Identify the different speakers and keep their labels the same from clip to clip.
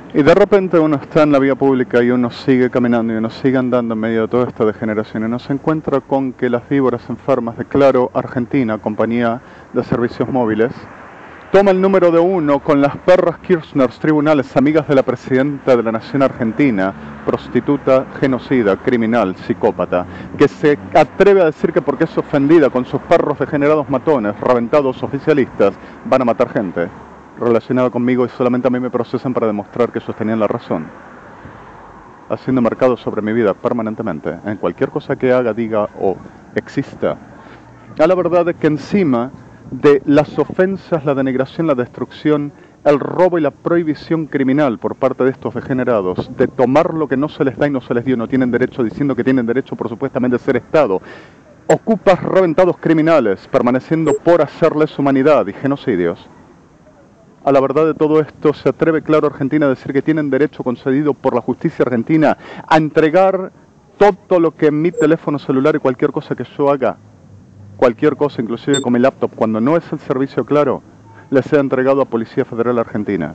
Speaker 1: Y de repente uno está en la vía pública y uno sigue caminando y uno sigue andando en medio de toda esta degeneración y uno se encuentra con que las víboras enfermas de Claro Argentina, compañía de servicios móviles, toma el número de uno con las perras Kirchners tribunales, amigas de la presidenta de la Nación Argentina, prostituta, genocida, criminal, psicópata, que se atreve a decir que porque es ofendida con sus perros degenerados matones, reventados oficialistas, van a matar gente relacionada conmigo y solamente a mí me procesan para demostrar que ellos tenían la razón, haciendo marcado sobre mi vida permanentemente, en cualquier cosa que haga, diga o exista. A la verdad es que encima de las ofensas, la denigración, la destrucción, el robo y la prohibición criminal por parte de estos degenerados, de tomar lo que no se les da y no se les dio, no tienen derecho, diciendo que tienen derecho por supuestamente ser Estado, ocupas reventados criminales, permaneciendo por hacerles humanidad y genocidios. A la verdad de todo esto, se atreve Claro Argentina a decir que tienen derecho concedido por la justicia argentina a entregar todo lo que en mi teléfono celular y cualquier cosa que yo haga, cualquier cosa, inclusive con mi laptop, cuando no es el servicio Claro, les sea entregado a Policía Federal Argentina.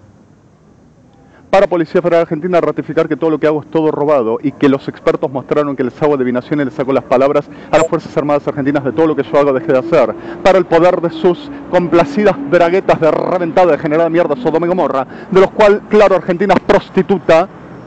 Speaker 1: Para Policía Federal Argentina ratificar que todo lo que hago es todo robado y que los expertos mostraron que les hago adivinación y les saco las palabras a las Fuerzas Armadas Argentinas de todo lo que yo hago dejé de hacer. Para el poder de sus complacidas braguetas de reventada, degenerada mierda, Sodoma y Gomorra, de los cuales, Claro, Argentina es prostituta,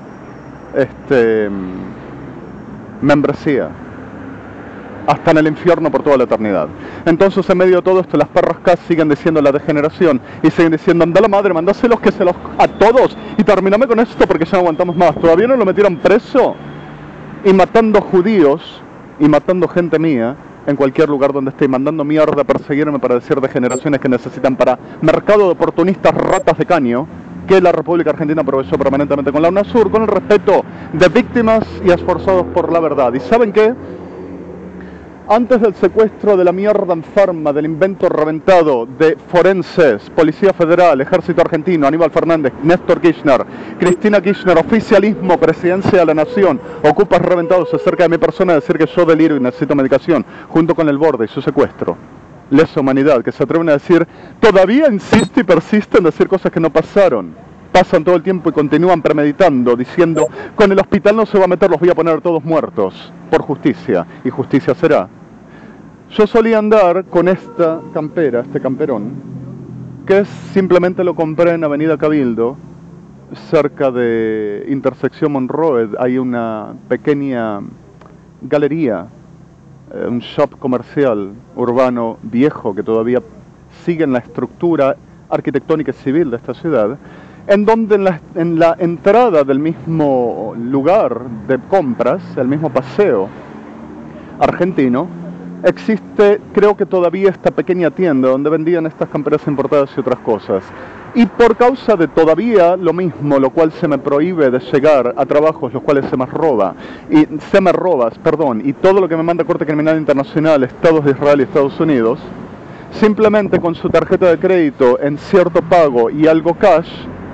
Speaker 1: membresía. Hasta en el infierno por toda la eternidad. Entonces, en medio de todo esto, las perras K siguen diciendo la degeneración y siguen diciendo, anda la madre, mandáselos que se los a todos y terminame con esto porque ya no aguantamos más. Todavía no lo metieron preso y matando judíos y matando gente mía en cualquier lugar donde esté, mandando mierda a perseguirme para decir degeneraciones que necesitan para mercado de oportunistas ratas de caño que la República Argentina aprovechó permanentemente con la UNASUR, con el respeto de víctimas y esforzados por la verdad. ¿Y saben qué? Antes del secuestro de la mierda enferma, del invento reventado de forenses, Policía Federal, Ejército Argentino, Aníbal Fernández, Néstor Kirchner, Cristina Kirchner, oficialismo, presidencia de la nación, ocupas reventados acerca de mi persona, decir que yo deliro y necesito medicación, junto con el borde y su secuestro. Lesa humanidad, que se atreven a decir, todavía insiste y persiste en decir cosas que no pasaron. Pasan todo el tiempo y continúan premeditando, diciendo, con el hospital no se va a meter, los voy a poner todos muertos, por justicia, y justicia será. Yo solía andar con esta campera, este camperón, que simplemente lo compré en Avenida Cabildo, cerca de Intersección Monroe, hay una pequeña galería, un shop comercial urbano viejo que todavía sigue en la estructura arquitectónica y civil de esta ciudad, en donde en la entrada del mismo lugar de compras, el mismo paseo argentino, existe, creo que todavía, esta pequeña tienda donde vendían estas camperas importadas y otras cosas. Y por causa de todavía lo mismo, lo cual se me prohíbe de llegar a trabajos los cuales se me robas, y todo lo que me manda Corte Criminal Internacional, Estados de Israel y Estados Unidos, simplemente con su tarjeta de crédito en cierto pago y algo cash,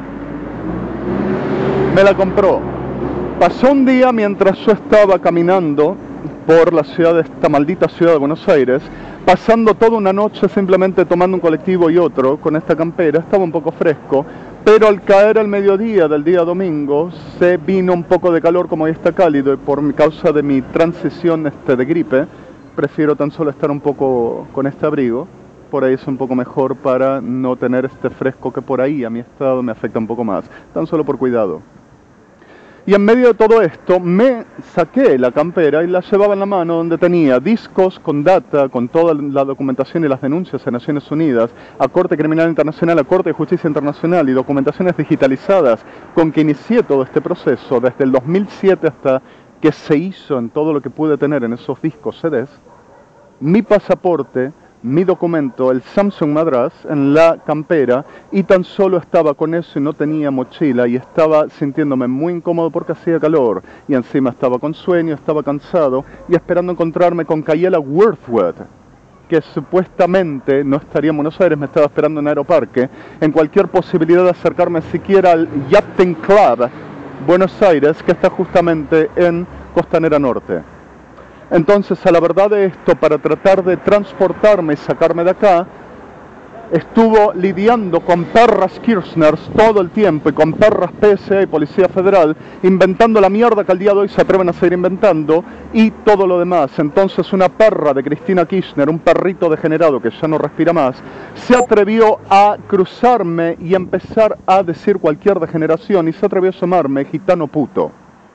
Speaker 1: me la compró. Pasó un día mientras yo estaba caminando por la ciudad, esta maldita ciudad de Buenos Aires, pasando toda una noche simplemente tomando un colectivo y otro con esta campera. Estaba un poco fresco, pero al caer el mediodía del día domingo se vino un poco de calor, como hoy está cálido, y por causa de mi transición de gripe, prefiero tan solo estar un poco con este abrigo. Por ahí es un poco mejor para no tener este fresco que por ahí a mi estado me afecta un poco más, tan solo por cuidado. Y en medio de todo esto me saqué la campera y la llevaba en la mano, donde tenía discos con data, con toda la documentación y las denuncias a Naciones Unidas, a Corte Criminal Internacional, a Corte de Justicia Internacional y documentaciones digitalizadas con que inicié todo este proceso desde el 2007 hasta que se hizo en todo lo que pude tener en esos discos CDs, mi pasaporte, mi documento, el Samsung Madras, en la campera, y tan solo estaba con eso y no tenía mochila y estaba sintiéndome muy incómodo porque hacía calor y encima estaba con sueño, estaba cansado y esperando encontrarme con Kayela Worthwood, que supuestamente no estaría en Buenos Aires, me estaba esperando en Aeroparque, en cualquier posibilidad de acercarme siquiera al Yachting Club Buenos Aires, que está justamente en Costanera Norte. Entonces, a la verdad de esto, para tratar de transportarme y sacarme de acá, estuvo lidiando con perras Kirchners todo el tiempo y con perras PSA y Policía Federal, inventando la mierda que al día de hoy se atreven a seguir inventando y todo lo demás. Entonces una perra de Cristina Kirchner, un perrito degenerado que ya no respira más, se atrevió a cruzarme y empezar a decir cualquier degeneración y se atrevió a llamarme gitano puto.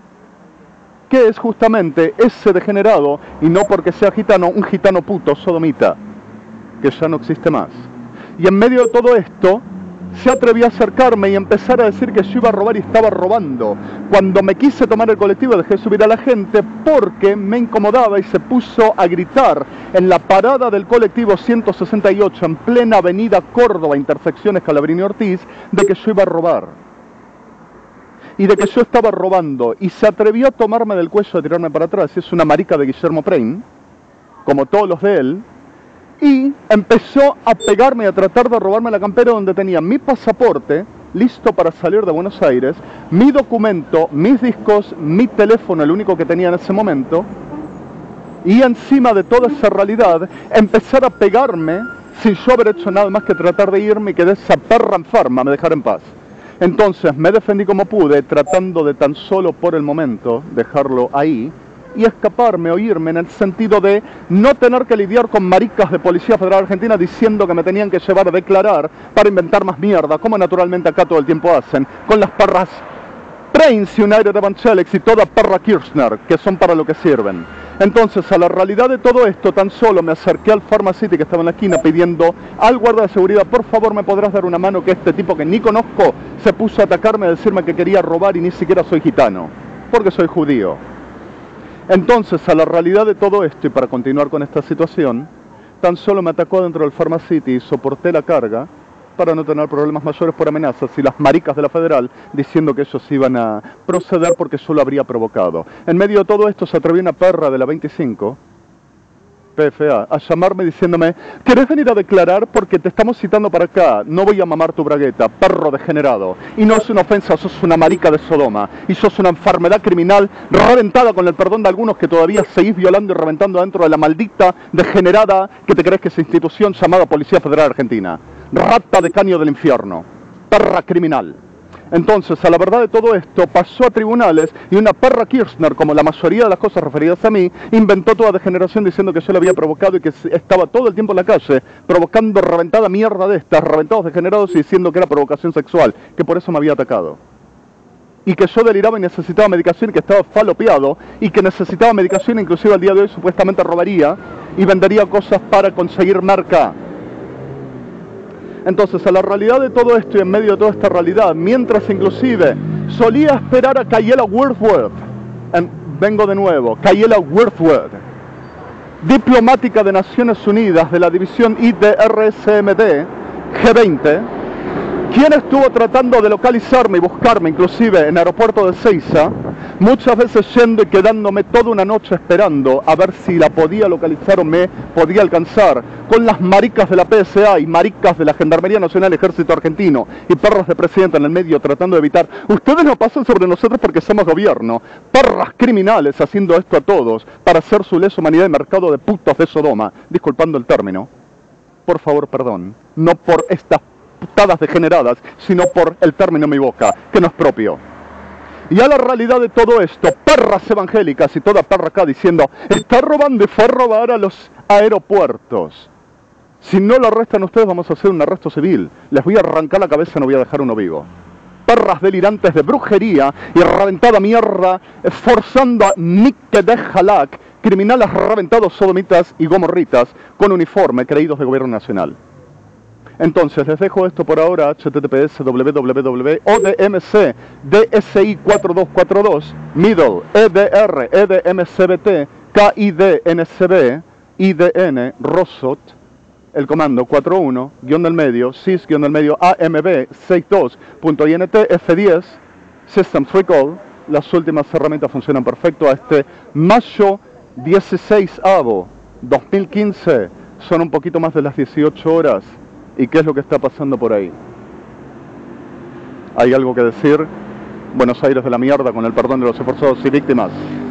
Speaker 1: Que es justamente ese degenerado, y no porque sea gitano, un gitano puto sodomita, que ya no existe más. Y en medio de todo esto, se atrevió a acercarme y empezar a decir que yo iba a robar y estaba robando. Cuando me quise tomar el colectivo dejé subir a la gente porque me incomodaba y se puso a gritar en la parada del colectivo 168 en plena avenida Córdoba, intersección Scalabrini Ortiz, de que yo iba a robar. Y de que yo estaba robando. Y se atrevió a tomarme del cuello, a tirarme para atrás. Y es una marica de Guillermo Prein, como todos los de él. Y empezó a pegarme y a tratar de robarme la campera donde tenía mi pasaporte, listo para salir de Buenos Aires, mi documento, mis discos, mi teléfono, el único que tenía en ese momento, y encima de toda esa realidad, empezar a pegarme sin yo haber hecho nada más que tratar de irme y que de esa perra enferma me dejara en paz. Entonces me defendí como pude, tratando de tan solo por el momento dejarlo ahí, y escaparme o irme en el sentido de no tener que lidiar con maricas de Policía Federal Argentina diciendo que me tenían que llevar a declarar para inventar más mierda, como naturalmente acá todo el tiempo hacen, con las perras Prince, United Evangelics y toda perra Kirchner, que son para lo que sirven. Entonces, a la realidad de todo esto, tan solo me acerqué al Pharmacity que estaba en la esquina pidiendo al guardia de seguridad, por favor, ¿me podrás dar una mano? Que este tipo que ni conozco se puso a atacarme, a decirme que quería robar y ni siquiera soy gitano, porque soy judío. Entonces, a la realidad de todo esto, y para continuar con esta situación, tan solo me atacó dentro del Pharmacity y soporté la carga para no tener problemas mayores por amenazas y las maricas de la Federal diciendo que ellos iban a proceder porque yo lo habría provocado. En medio de todo esto se atrevió una perra de la 25, PFA, a llamarme diciéndome: ¿querés venir a declarar? Porque te estamos citando para acá, no voy a mamar tu bragueta, perro degenerado. Y no es una ofensa, sos una marica de Sodoma, y sos una enfermedad criminal reventada, con el perdón de algunos, que todavía seguís violando y reventando dentro de la maldita degenerada que te crees que es institución llamada Policía Federal Argentina. Rata de caño del infierno, perra criminal. Entonces, a la verdad de todo esto, pasó a tribunales y una perra Kirchner, como la mayoría de las cosas referidas a mí, inventó toda degeneración diciendo que yo la había provocado y que estaba todo el tiempo en la calle provocando reventada mierda de estas, reventados degenerados, y diciendo que era provocación sexual, que por eso me había atacado. Y que yo deliraba y necesitaba medicación, y que estaba falopeado y que necesitaba medicación, inclusive al día de hoy supuestamente robaría y vendería cosas para conseguir marca. Entonces, a la realidad de todo esto y en medio de toda esta realidad, mientras inclusive solía esperar a Kayela Worthworth, vengo de nuevo, Kayela Worthworth, diplomática de Naciones Unidas de la división IDRSMD G20, quien estuvo tratando de localizarme y buscarme inclusive en el aeropuerto de Ezeiza, muchas veces yendo y quedándome toda una noche esperando a ver si la podía localizar o me podía alcanzar, con las maricas de la PSA y maricas de la Gendarmería Nacional Ejército Argentino y perros de presidente en el medio tratando de evitar: ustedes no pasan sobre nosotros porque somos gobierno, perras criminales haciendo esto a todos para hacer su lesa humanidad y mercado de putos de Sodoma, disculpando el término, por favor, perdón, no por estas putadas degeneradas, sino por el término en mi boca, que no es propio. Y a la realidad de todo esto, perras evangélicas y toda perra acá diciendo: está robando y fue a robar a los aeropuertos. Si no lo arrestan ustedes, vamos a hacer un arresto civil. Les voy a arrancar la cabeza y no voy a dejar uno vivo. Perras delirantes de brujería y reventada mierda, forzando a Nick de Halak, criminales reventados, sodomitas y gomorritas con uniforme, creídos de gobierno nacional. Entonces, les dejo esto por ahora, https www.odmc-dsi4242, middle, edr, edmcbt, kidncb, idn, rosot, el comando 41, guión del medio, sys, guión del medio, amb, 62.int, f10, systems recall. Las últimas herramientas funcionan perfecto a este mayo 16avo, 2015, son un poquito más de las 18 horas. ¿Y qué es lo que está pasando por ahí? ¿Hay algo que decir? Buenos Aires de la mierda, con el perdón de los esforzados y víctimas.